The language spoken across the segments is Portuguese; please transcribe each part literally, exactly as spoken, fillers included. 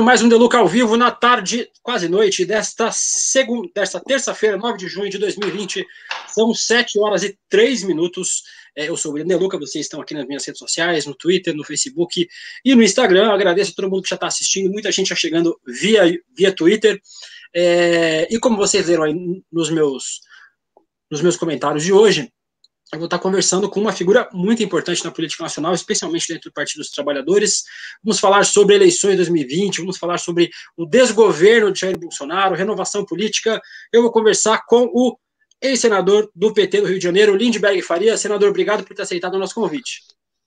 mais um Deluca ao vivo na tarde, quase noite, desta, segunda, desta terça-feira, nove de junho de dois mil e vinte. São sete horas e três minutos. É, eu sou o William Deluca, vocês estão aqui nas minhas redes sociais, no Twitter, no Facebook e no Instagram. Eu agradeço a todo mundo que já está assistindo, muita gente já chegando via, via Twitter. É, e como vocês viram aí nos meus, nos meus comentários de hoje, eu vou estar conversando com uma figura muito importante na política nacional, especialmente dentro do Partido dos Trabalhadores. Vamos falar sobre eleições de dois mil e vinte, vamos falar sobre o desgoverno de Jair Bolsonaro, renovação política. Eu vou conversar com o ex-senador do P T do Rio de Janeiro, Lindbergh Faria. Senador, obrigado por ter aceitado o nosso convite.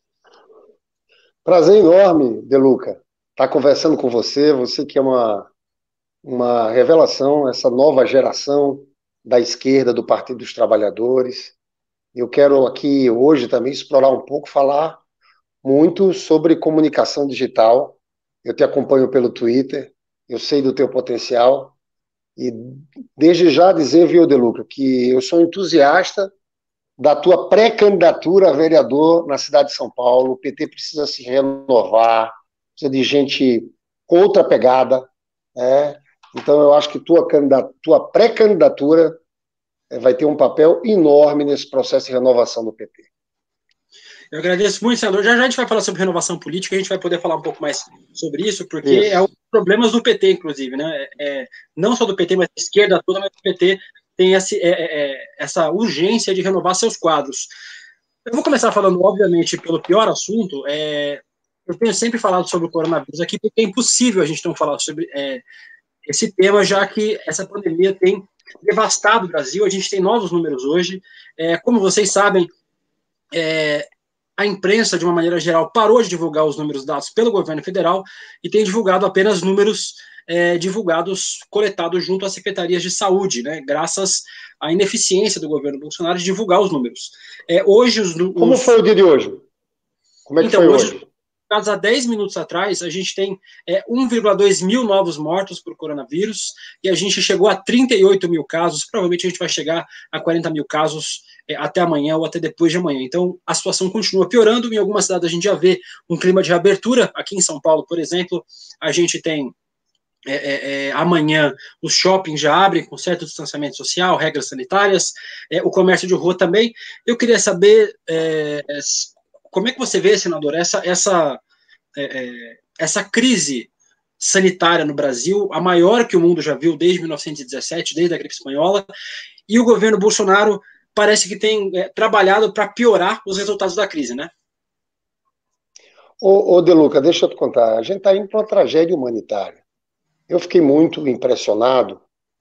Prazer enorme, Deluca, estar conversando com você, você que é uma, uma revelação, essa nova geração da esquerda, do Partido dos Trabalhadores. Eu quero aqui hoje também explorar um pouco, falar muito sobre comunicação digital. Eu te acompanho pelo Twitter, eu sei do teu potencial e desde já dizer, viu, Deluca, que eu sou entusiasta da tua pré-candidatura a vereador na cidade de São Paulo. O P T precisa se renovar, precisa de gente com outra pegada, né? Então eu acho que tua, tua pré-candidatura vai ter um papel enorme nesse processo de renovação do P T. Eu agradeço muito, senador. Já já a gente vai falar sobre renovação política, a gente vai poder falar um pouco mais sobre isso, porque isso. É um dos problemas do P T, inclusive, né? É, não só do P T, mas da esquerda toda, mas o P T tem esse, é, é, essa urgência de renovar seus quadros. Eu vou começar falando, obviamente, pelo pior assunto. É, eu tenho sempre falado sobre o coronavírus aqui, porque é impossível a gente não falar sobre é, esse tema, já que essa pandemia tem devastado o Brasil. A gente tem novos números hoje. É, como vocês sabem, é, a imprensa, de uma maneira geral, parou de divulgar os números dados pelo governo federal e tem divulgado apenas números é, divulgados, coletados junto às secretarias de saúde, né, graças à ineficiência do governo Bolsonaro de divulgar os números. É, hoje os, os... Como foi o dia de hoje? Como é que então, foi hoje? hoje? Há dez minutos atrás, a gente tem é, um vírgula dois mil novos mortos por coronavírus e a gente chegou a trinta e oito mil casos. Provavelmente a gente vai chegar a quarenta mil casos é, até amanhã ou até depois de amanhã. Então, a situação continua piorando. Em algumas cidades a gente já vê um clima de reabertura. Aqui em São Paulo, por exemplo, a gente tem é, é, é, amanhã os shoppings já abrem com certo distanciamento social, regras sanitárias, é, o comércio de rua também. Eu queria saber... É, como é que você vê, senador, essa, essa, é, essa crise sanitária no Brasil, a maior que o mundo já viu desde mil novecentos e dezessete, desde a gripe espanhola, e o governo Bolsonaro parece que tem é, trabalhado para piorar os resultados da crise, né? Ô, ô Deluca, deixa eu te contar, a gente está indo para uma tragédia humanitária. Eu fiquei muito impressionado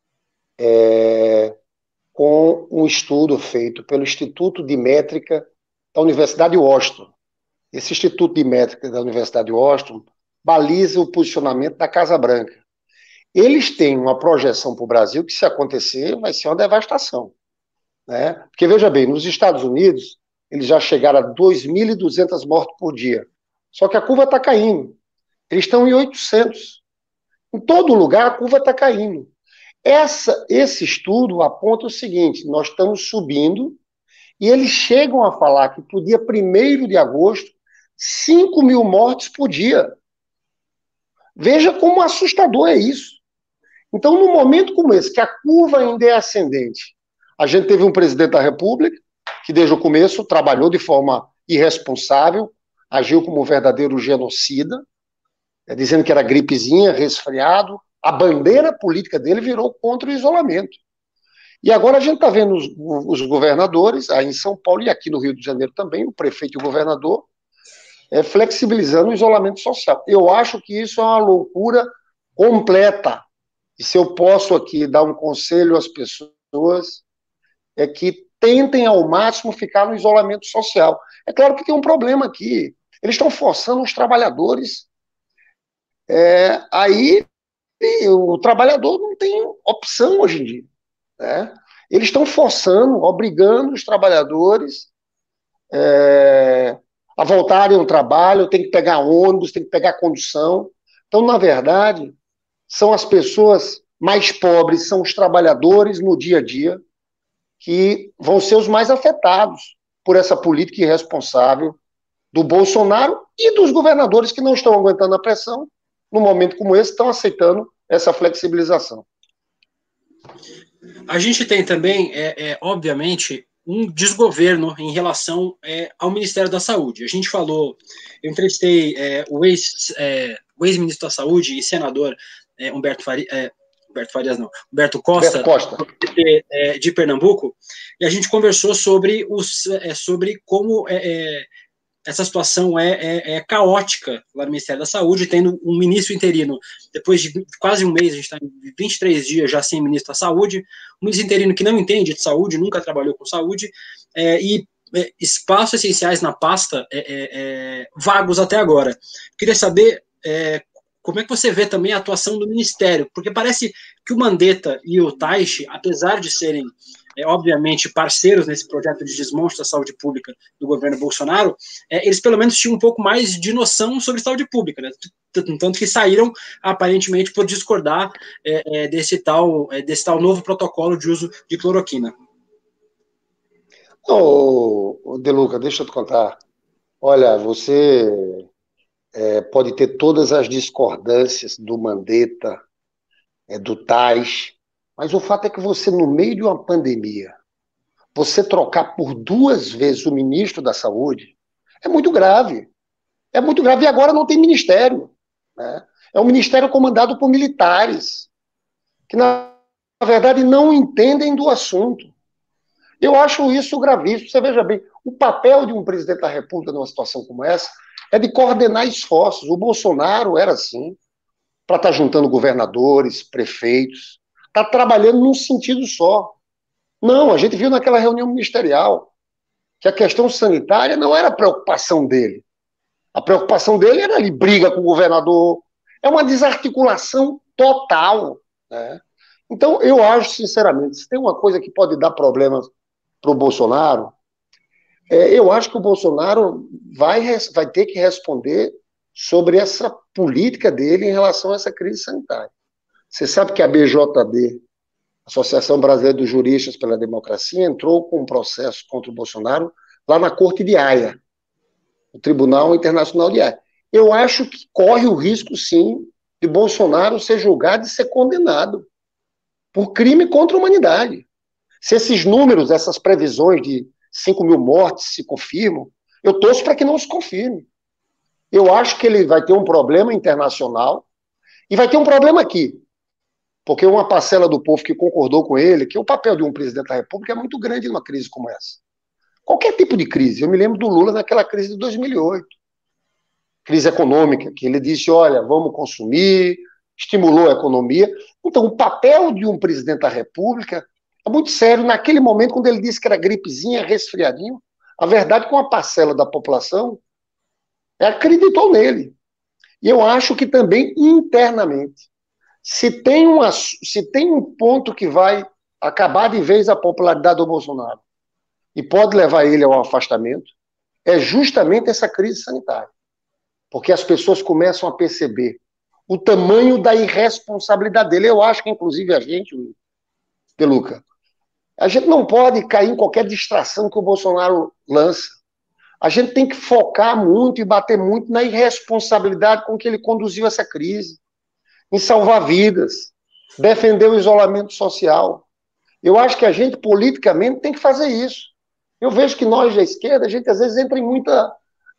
é, com um estudo feito pelo Instituto de Métrica da Universidade de Washington. Esse Instituto de Métrica da Universidade de Washington baliza o posicionamento da Casa Branca. Eles têm uma projeção para o Brasil que, se acontecer, vai ser uma devastação, né? Porque, veja bem, nos Estados Unidos, eles já chegaram a dois mil e duzentos mortes por dia. Só que a curva está caindo. Eles estão em oitocentos. Em todo lugar, a curva está caindo. Essa, esse estudo aponta o seguinte: nós estamos subindo. E eles chegam a falar que para o dia primeiro de agosto, cinco mil mortes por dia. Veja como assustador é isso. Então, num momento como esse, que a curva ainda é ascendente, a gente teve um presidente da República que desde o começo trabalhou de forma irresponsável, agiu como um verdadeiro genocida, é, dizendo que era gripezinha, resfriado. A bandeira política dele virou contra o isolamento. E agora a gente está vendo os, os governadores, aí em São Paulo e aqui no Rio de Janeiro também, o prefeito e o governador, é, flexibilizando o isolamento social. Eu acho que isso é uma loucura completa. E se eu posso aqui dar um conselho às pessoas, é que tentem ao máximo ficar no isolamento social. É claro que tem um problema aqui. Eles estão forçando os trabalhadores. É, aí o trabalhador não tem opção hoje em dia. Né? Eles estão forçando, obrigando os trabalhadores é, a voltarem ao trabalho, tem que pegar ônibus, tem que pegar condução. Então, na verdade, são as pessoas mais pobres, são os trabalhadores no dia a dia que vão ser os mais afetados por essa política irresponsável do Bolsonaro e dos governadores que não estão aguentando a pressão num momento como esse, estão aceitando essa flexibilização. A gente tem também, é, é, obviamente, um desgoverno em relação é, ao Ministério da Saúde. A gente falou, eu entrevistei é, o ex, é, o ex-ministro da Saúde e senador é, Humberto, Fari, é, Humberto Farias, não, Humberto Costa, Humberto Costa. De, é, de Pernambuco, e a gente conversou sobre, os, é, sobre como é, é, essa situação é, é, é caótica lá no Ministério da Saúde, tendo um ministro interino, depois de quase um mês, a gente está em vinte e três dias já sem ministro da Saúde, um ministro interino que não entende de saúde, nunca trabalhou com saúde, é, e é, espaços essenciais na pasta é, é, é, vagos até agora. Queria saber é, como é que você vê também a atuação do Ministério, porque parece que o Mandetta e o Taishi, apesar de serem É, obviamente, parceiros nesse projeto de desmonte da saúde pública do governo Bolsonaro, é, eles pelo menos tinham um pouco mais de noção sobre saúde pública, né? Tanto que saíram, aparentemente, por discordar é, é, desse, tal, é, desse tal novo protocolo de uso de cloroquina. Ô, De Luca, deixa eu te contar. Olha, você é, pode ter todas as discordâncias do Mandetta, é, do Tais, mas o fato é que você, no meio de uma pandemia, você trocar por duas vezes o ministro da Saúde é muito grave. É muito grave. E agora não tem ministério, né? É um ministério comandado por militares, que, na verdade, não entendem do assunto. Eu acho isso gravíssimo. Você veja bem, o papel de um presidente da República numa situação como essa é de coordenar esforços. O Bolsonaro era assim, para estar juntando governadores, prefeitos, está trabalhando num sentido só. Não, a gente viu naquela reunião ministerial que a questão sanitária não era a preocupação dele. A preocupação dele era ali, briga com o governador. É uma desarticulação total, né? Então, eu acho, sinceramente, se tem uma coisa que pode dar problemas para o Bolsonaro, é, eu acho que o Bolsonaro vai, vai ter que responder sobre essa política dele em relação a essa crise sanitária. Você sabe que a B J D, Associação Brasileira dos Juristas pela Democracia, entrou com um processo contra o Bolsonaro lá na Corte de Haia, o Tribunal Internacional de Haia. Eu acho que corre o risco, sim, de Bolsonaro ser julgado e ser condenado por crime contra a humanidade. Se esses números, essas previsões de cinco mil mortes se confirmam, eu torço para que não se confirme. Eu acho que ele vai ter um problema internacional e vai ter um problema aqui. Porque uma parcela do povo que concordou com ele, que o papel de um presidente da República é muito grande numa crise como essa. Qualquer tipo de crise. Eu me lembro do Lula naquela crise de dois mil e oito. Crise econômica, que ele disse, olha, vamos consumir, estimulou a economia. Então, o papel de um presidente da República é muito sério. Naquele momento, quando ele disse que era gripezinha, resfriadinho, a verdade é que uma parcela da população acreditou nele. E eu acho que também internamente, se tem, uma, se tem um ponto que vai acabar de vez a popularidade do Bolsonaro e pode levar ele ao afastamento, é justamente essa crise sanitária. Porque as pessoas começam a perceber o tamanho da irresponsabilidade dele. Eu acho que, inclusive, a gente, De Luca, a gente não pode cair em qualquer distração que o Bolsonaro lança. A gente tem que focar muito e bater muito na irresponsabilidade com que ele conduziu essa crise, em salvar vidas, defender o isolamento social. Eu acho que a gente, politicamente, tem que fazer isso. Eu vejo que nós, da esquerda, a gente às vezes entra em, muita,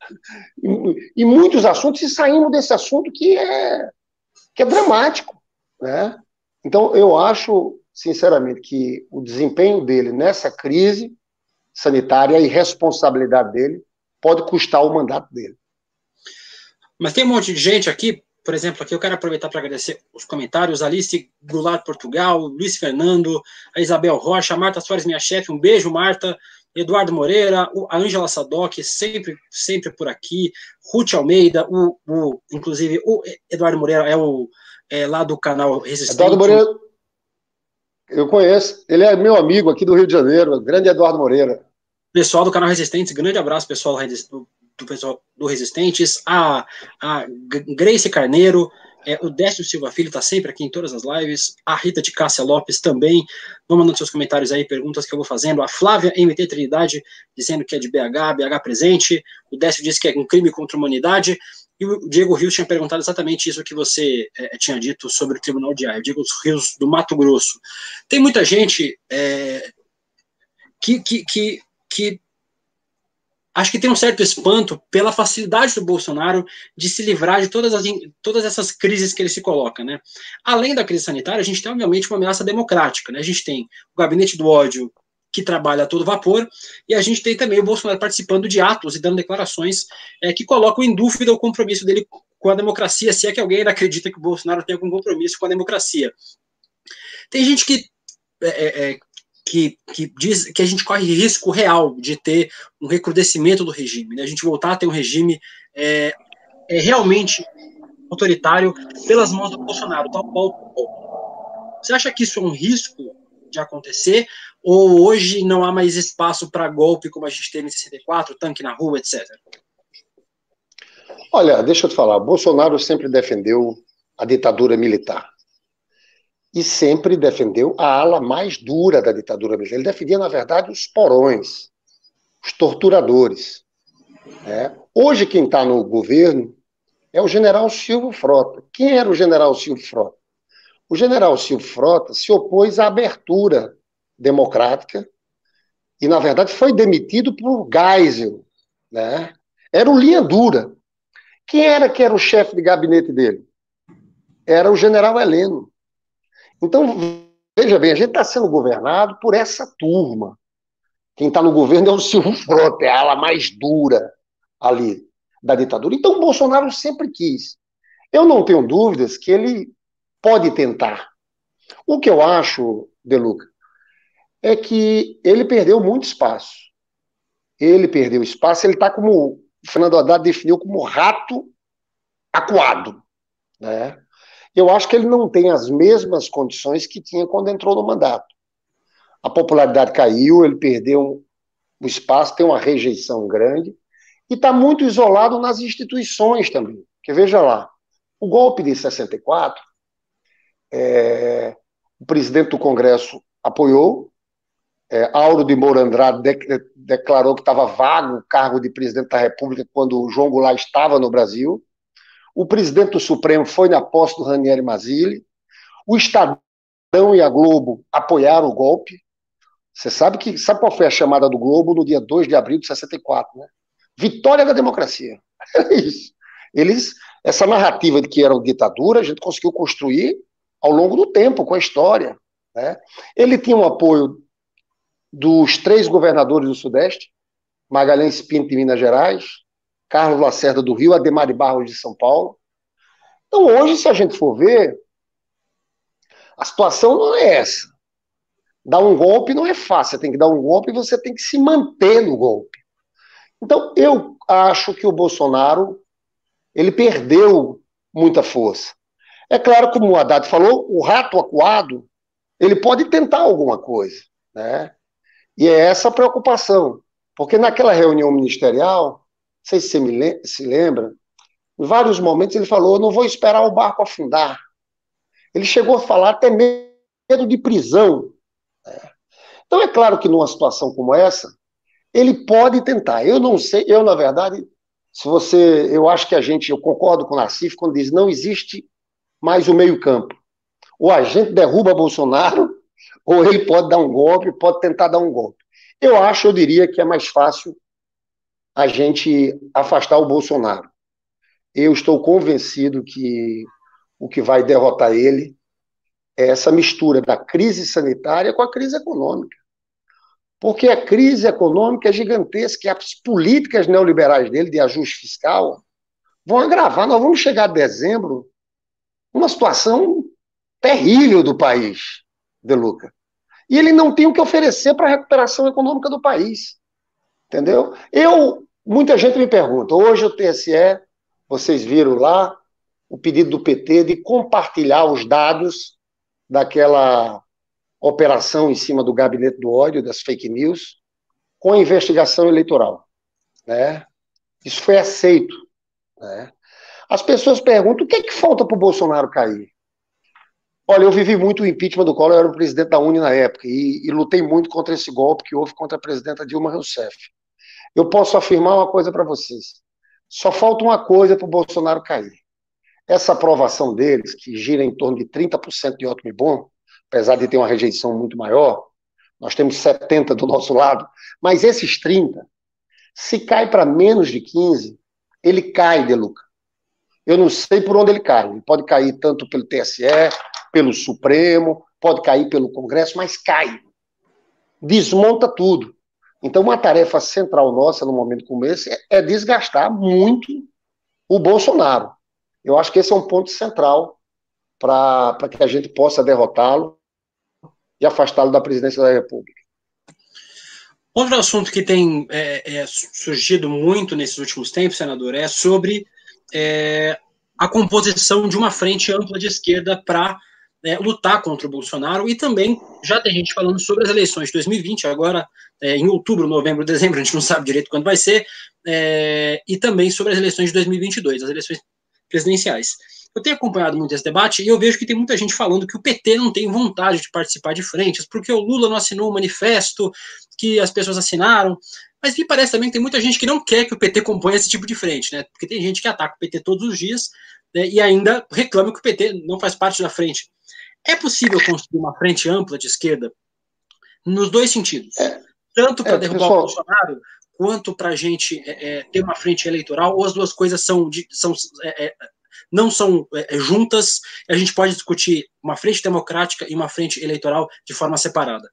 em, em muitos assuntos e saímos desse assunto que é, que é dramático, né? Então, eu acho, sinceramente, que o desempenho dele nessa crise sanitária e a irresponsabilidade dele pode custar o mandato dele. Mas tem um monte de gente aqui, por exemplo, aqui eu quero aproveitar para agradecer os comentários, Alice Goulart Portugal, Luiz Fernando, a Isabel Rocha, a Marta Soares, minha chefe, um beijo, Marta, Eduardo Moreira, a Ângela Sadoc, sempre, sempre por aqui, Ruth Almeida, o, o, inclusive o Eduardo Moreira é o é, lá do canal Resistente. Eduardo Moreira, eu conheço, ele é meu amigo aqui do Rio de Janeiro, grande Eduardo Moreira. Pessoal do canal Resistentes, grande abraço, pessoal do, do pessoal do Resistentes, a, a Grace Carneiro, É, o Décio Silva Filho está sempre aqui em todas as lives. A Rita de Cássia Lopes também. Vão mandando seus comentários aí, perguntas que eu vou fazendo. A Flávia M T Trinidade, dizendo que é de B H, B H presente. O Décio disse que é um crime contra a humanidade. E o Diego Rios tinha perguntado exatamente isso que você é, tinha dito sobre o Tribunal de Haia. O Diego Rios, do Mato Grosso. Tem muita gente é, que, que, que, que acho que tem um certo espanto pela facilidade do Bolsonaro de se livrar de todas, as, todas essas crises que ele se coloca, né? Além da crise sanitária, a gente tem, obviamente, uma ameaça democrática, né? A gente tem o gabinete do ódio, que trabalha a todo vapor, e a gente tem também o Bolsonaro participando de atos e dando declarações é, que colocam em dúvida o compromisso dele com a democracia, se é que alguém ainda acredita que o Bolsonaro tem algum compromisso com a democracia. Tem gente que... É, é, Que, que diz que a gente corre risco real de ter um recrudescimento do regime, né? A gente voltar a ter um regime é, é realmente autoritário pelas mãos do Bolsonaro, tal qual. Você acha que isso é um risco de acontecer? Ou hoje não há mais espaço para golpe como a gente teve em sessenta e quatro, tanque na rua, etcétera? Olha, deixa eu te falar, Bolsonaro sempre defendeu a ditadura militar. E sempre defendeu a ala mais dura da ditadura militar. Ele defendia, na verdade, os porões, os torturadores. Né? Hoje, quem está no governo é o general Silvio Frota. Quem era o general Silvio Frota? O general Silvio Frota se opôs à abertura democrática e, na verdade, foi demitido por Geisel. Né? Era o linha dura. Quem era que era o chefe de gabinete dele? Era o general Heleno. Então, veja bem, a gente está sendo governado por essa turma. Quem está no governo é o Silvio Frota, é a ala mais dura ali da ditadura. Então, o Bolsonaro sempre quis. Eu não tenho dúvidas que ele pode tentar. O que eu acho, De Luca, é que ele perdeu muito espaço. Ele perdeu espaço, ele está como o Fernando Haddad definiu como rato acuado, né? Eu acho que ele não tem as mesmas condições que tinha quando entrou no mandato. A popularidade caiu, ele perdeu o espaço, tem uma rejeição grande e está muito isolado nas instituições também. Porque veja lá, o golpe de sessenta e quatro, é, o presidente do Congresso apoiou, é, Auro de Moura Andrade de, declarou que estava vago o cargo de presidente da República quando o João Goulart estava no Brasil. O presidente do Supremo foi na posse do Ranieri Mazzilli. O Estadão e a Globo apoiaram o golpe. Você sabe que sabe qual foi a chamada do Globo no dia dois de abril de sessenta e quatro, né? Vitória da democracia. É isso. Eles, essa narrativa de que era uma ditadura, a gente conseguiu construir ao longo do tempo, com a história. Né? Ele tinha um apoio dos três governadores do Sudeste, Magalhães Pinto de Minas Gerais, Carlos Lacerda do Rio, Ademar de Barros de São Paulo. Então hoje, se a gente for ver, a situação não é essa. Dar um golpe não é fácil, você tem que dar um golpe e você tem que se manter no golpe. Então eu acho que o Bolsonaro ele perdeu muita força. É claro, como o Haddad falou, o rato acuado, ele pode tentar alguma coisa, né? E é essa a preocupação, porque naquela reunião ministerial, não sei se você me le- se lembra, em vários momentos ele falou, não vou esperar o barco afundar. Ele chegou a falar até medo de prisão. Então é claro que numa situação como essa, ele pode tentar. Eu não sei, eu na verdade, se você, eu acho que a gente, eu concordo com o Nassif quando diz não existe mais o meio campo. Ou a gente derruba Bolsonaro, ou ele pode dar um golpe, pode tentar dar um golpe. Eu acho, eu diria que é mais fácil a gente afastar o Bolsonaro. Eu estou convencido que o que vai derrotar ele é essa mistura da crise sanitária com a crise econômica. Porque a crise econômica é gigantesca e as políticas neoliberais dele de ajuste fiscal vão agravar. Nós vamos chegar a dezembro numa situação terrível do país, De Luca. E ele não tem o que oferecer para a recuperação econômica do país. Entendeu? Eu, muita gente me pergunta, hoje o T S E, vocês viram lá, o pedido do P T de compartilhar os dados daquela operação em cima do gabinete do ódio, das fake news, com a investigação eleitoral. Né? Isso foi aceito. Né? As pessoas perguntam, o que é que falta para o Bolsonaro cair? Olha, eu vivi muito o impeachment do Collor, eu era o presidente da Uni na época, e, e lutei muito contra esse golpe que houve contra a presidenta Dilma Rousseff. Eu posso afirmar uma coisa para vocês. Só falta uma coisa para o Bolsonaro cair. Essa aprovação deles, que gira em torno de trinta por cento de ótimo e bom, apesar de ter uma rejeição muito maior, nós temos setenta do nosso lado, mas esses trinta, se cai para menos de quinze, ele cai, De Luca. Eu não sei por onde ele cai. Ele pode cair tanto pelo T S E, pelo Supremo, pode cair pelo Congresso, mas cai. Desmonta tudo. Então, uma tarefa central nossa, num momento como esse, é desgastar muito o Bolsonaro. Eu acho que esse é um ponto central para que a gente possa derrotá-lo e afastá-lo da presidência da República. Outro assunto que tem é, é, surgido muito nesses últimos tempos, senador, é sobre é, a composição de uma frente ampla de esquerda para é, lutar contra o Bolsonaro, e também já tem gente falando sobre as eleições de dois mil e vinte, agora é, em outubro, novembro, dezembro, a gente não sabe direito quando vai ser, é, e também sobre as eleições de dois mil e vinte e dois, as eleições presidenciais. Eu tenho acompanhado muito esse debate e eu vejo que tem muita gente falando que o P T não tem vontade de participar de frentes, porque o Lula não assinou um manifesto que as pessoas assinaram, mas me parece também que tem muita gente que não quer que o P T componha esse tipo de frente, né? Porque tem gente que ataca o P T todos os dias, né, e ainda reclama que o P T não faz parte da frente. É possível construir uma frente ampla de esquerda nos dois sentidos, tanto para é, derrubar pessoal... o Bolsonaro, quanto para a gente é, é, ter uma frente eleitoral, ou as duas coisas são, são é, é, não são é, juntas, a gente pode discutir uma frente democrática e uma frente eleitoral de forma separada?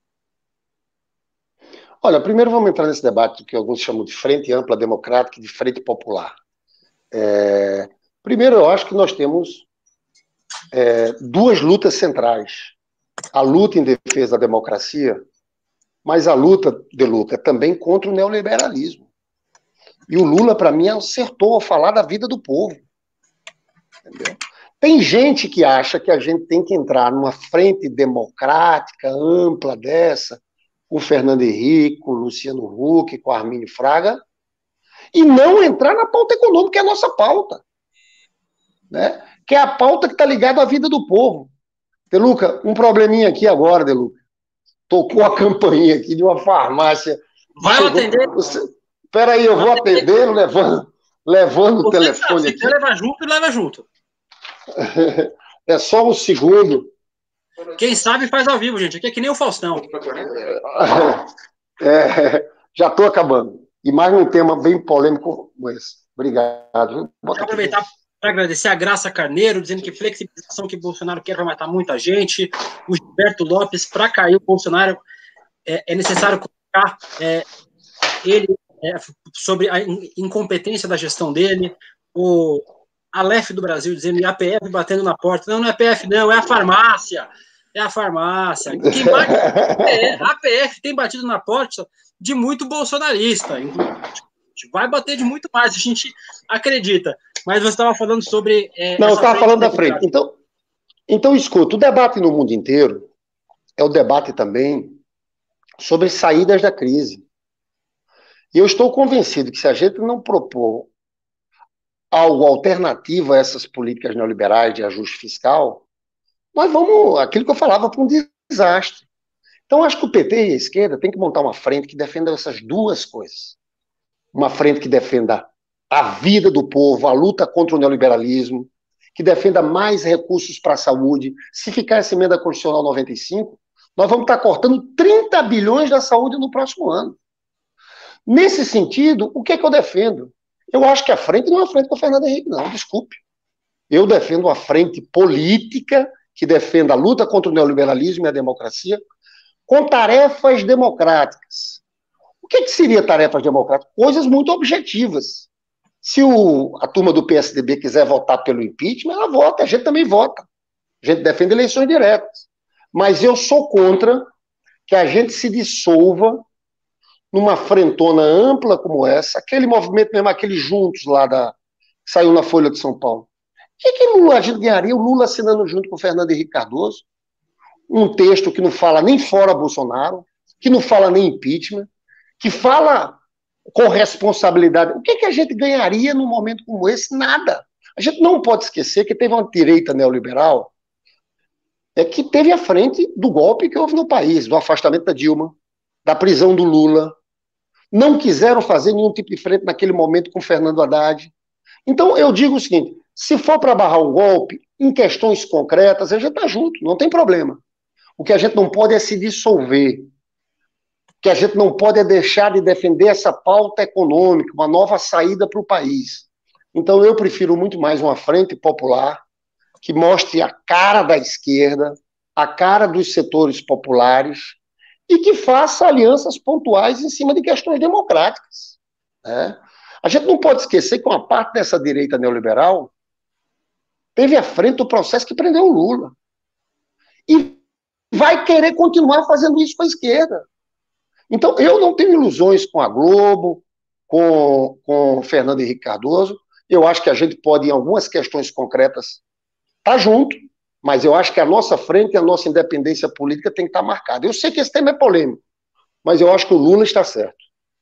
Olha, primeiro vamos entrar nesse debate que alguns chamam de frente ampla democrática e de frente popular. É, primeiro, eu acho que nós temos é, duas lutas centrais. A luta em defesa da democracia, mas a luta, De Luca, também contra o neoliberalismo. E o Lula, para mim, acertou ao falar da vida do povo. Entendeu? Tem gente que acha que a gente tem que entrar numa frente democrática, ampla dessa, com o Fernando Henrique, com o Luciano Huck, com o Armínio Fraga, e não entrar na pauta econômica, que é a nossa pauta. Né? Que é a pauta que está ligada à vida do povo. De Luca, um probleminha aqui agora, De Luca. Tocou a campainha aqui de uma farmácia. Vai chegou... atender. Espera aí, eu vou atender, levando, levando o telefone sabe, aqui. Se leva junto, leva junto. É só um segundo. Quem sabe faz ao vivo, gente. Aqui é que nem o Faustão. É, já estou acabando. E mais um tema bem polêmico como esse. Obrigado. Vou aproveitar para agradecer a Graça Carneiro, dizendo que flexibilização que Bolsonaro quer vai matar muita gente. O Gilberto Lopes, para cair o Bolsonaro, é, é necessário colocar é, ele é, sobre a incompetência da gestão dele. O Aleph do Brasil dizendo que a P F batendo na porta. Não, não é a P F, não, é a farmácia. É a farmácia. Quem bate, é, a P F tem batido na porta de muito bolsonarista. Vai bater de muito mais, a gente acredita. Mas você estava falando sobre... É, não, eu estava falando da frente. Então, então, escuta, o debate no mundo inteiro é o debate também sobre saídas da crise. E eu estou convencido que se a gente não propor algo alternativo a essas políticas neoliberais de ajuste fiscal, nós vamos, aquilo que eu falava, para um desastre. Então, acho que o P T e a esquerda tem que montar uma frente que defenda essas duas coisas. Uma frente que defenda a vida do povo, a luta contra o neoliberalismo, que defenda mais recursos para a saúde. Se ficar essa emenda constitucional noventa e cinco, nós vamos estar cortando trinta bilhões da saúde no próximo ano. Nesse sentido, o que é que eu defendo? Eu acho que a frente não é a frente com o Fernando Henrique, não, desculpe. Eu defendo uma frente política que defenda a luta contra o neoliberalismo e a democracia com tarefas democráticas. O que, que seria tarefas democráticas? Coisas muito objetivas. Se o, a turma do P S D B quiser votar pelo impeachment, ela vota, a gente também vota. A gente defende eleições diretas. Mas eu sou contra que a gente se dissolva numa frentona ampla como essa, aquele movimento mesmo, aquele Juntos lá da, que saiu na Folha de São Paulo. O que, que Lula, a gente ganharia? O Lula assinando junto com o Fernando Henrique Cardoso, um texto que não fala nem fora Bolsonaro, que não fala nem impeachment, que fala com responsabilidade. O que, que a gente ganharia num momento como esse? Nada. A gente não pode esquecer que teve uma direita neoliberal é que teve à frente do golpe que houve no país, do afastamento da Dilma, da prisão do Lula. Não quiseram fazer nenhum tipo de frente naquele momento com Fernando Haddad. Então, eu digo o seguinte, se for para barrar um golpe, em questões concretas, a gente está junto, não tem problema. O que a gente não pode é se dissolver. O que a gente não pode é deixar de defender essa pauta econômica, uma nova saída para o país. Então, eu prefiro muito mais uma frente popular que mostre a cara da esquerda, a cara dos setores populares e que faça alianças pontuais em cima de questões democráticas. Né? A gente não pode esquecer que uma parte dessa direita neoliberal teve à frente o processo que prendeu o Lula. E vai querer continuar fazendo isso com a esquerda. Então, eu não tenho ilusões com a Globo, com, com o Fernando Henrique Cardoso. Eu acho que a gente pode, em algumas questões concretas, estar junto, mas eu acho que a nossa frente e a nossa independência política tem que estar marcada. Eu sei que esse tema é polêmico, mas eu acho que o Lula está certo.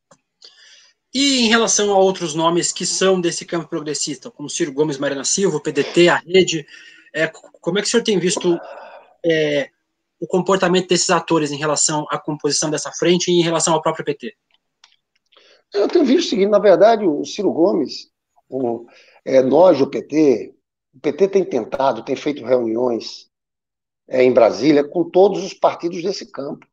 E em relação a outros nomes que são desse campo progressista, como Ciro Gomes, Marina Silva, o P D T, a Rede, é, como é que o senhor tem visto é, o comportamento desses atores em relação à composição dessa frente e em relação ao próprio P T? Eu tenho visto o seguinte, na verdade, o Ciro Gomes, o, é, nós, o P T, o P T tem tentado, tem feito reuniões é, em Brasília com todos os partidos desse campo.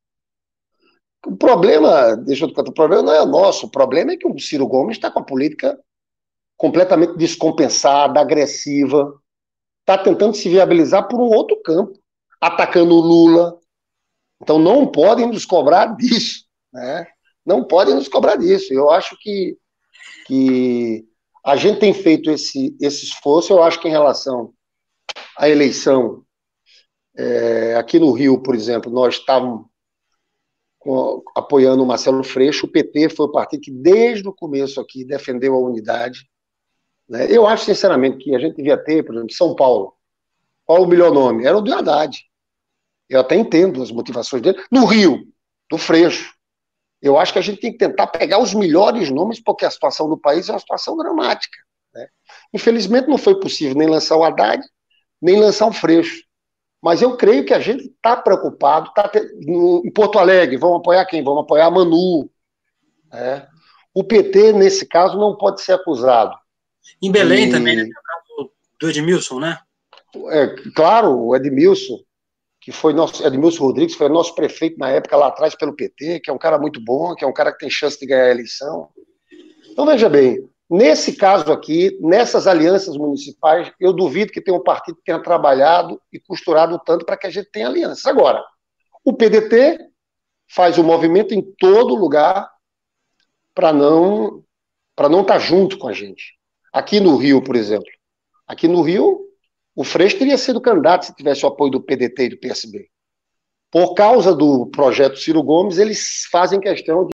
O problema, deixa eu te contar, o problema não é nosso, o problema é que o Ciro Gomes está com a política completamente descompensada, agressiva, está tentando se viabilizar por um outro campo, atacando o Lula. Então não podem nos cobrar disso, né? Não podem nos cobrar disso. Eu acho que, que a gente tem feito esse, esse esforço, eu acho que em relação à eleição, é, aqui no Rio, por exemplo, nós estávamos com, apoiando o Marcelo Freixo, o P T foi o partido que desde o começo aqui defendeu a unidade. Né? Eu acho, sinceramente, que a gente devia ter, por exemplo, São Paulo. Qual o melhor nome? Era o do Haddad. Eu até entendo as motivações dele. No Rio, do Freixo. Eu acho que a gente tem que tentar pegar os melhores nomes, porque a situação do país é uma situação dramática. Né? Infelizmente não foi possível nem lançar o Haddad, nem lançar o Freixo. Mas eu creio que a gente está preocupado. Tá te... Em Porto Alegre, vamos apoiar quem? Vamos apoiar a Manu. Né? O P T, nesse caso, não pode ser acusado. Em Belém e... também, né? Tem o caso do Edmilson, né? É, claro, o Edmilson, que foi nosso, Edmilson Rodrigues, foi nosso prefeito na época lá atrás pelo P T, que é um cara muito bom, que é um cara que tem chance de ganhar a eleição. Então, veja bem, nesse caso aqui, nessas alianças municipais, eu duvido que tenha um partido que tenha trabalhado e costurado tanto para que a gente tenha alianças. Agora, o P D T faz o movimento em todo lugar para não para não estar junto com a gente. Aqui no Rio, por exemplo, aqui no Rio, o Freixo teria sido candidato se tivesse o apoio do P D T e do P S B. Por causa do projeto Ciro Gomes, eles fazem questão de